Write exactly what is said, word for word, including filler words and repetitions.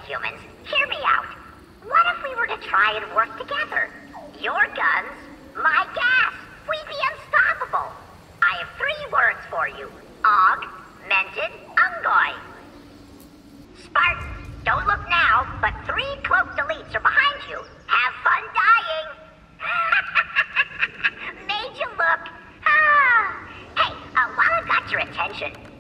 humans, hear me out. What if we were to try and work together? Your guns, my gas. We'd be unstoppable. I have three words for you. Augmented Ungoy. Spartan, don't look now, but three cloaked elites are behind you. Have fun dying. Made you look. Ah. Hey, uh, while I've got your attention,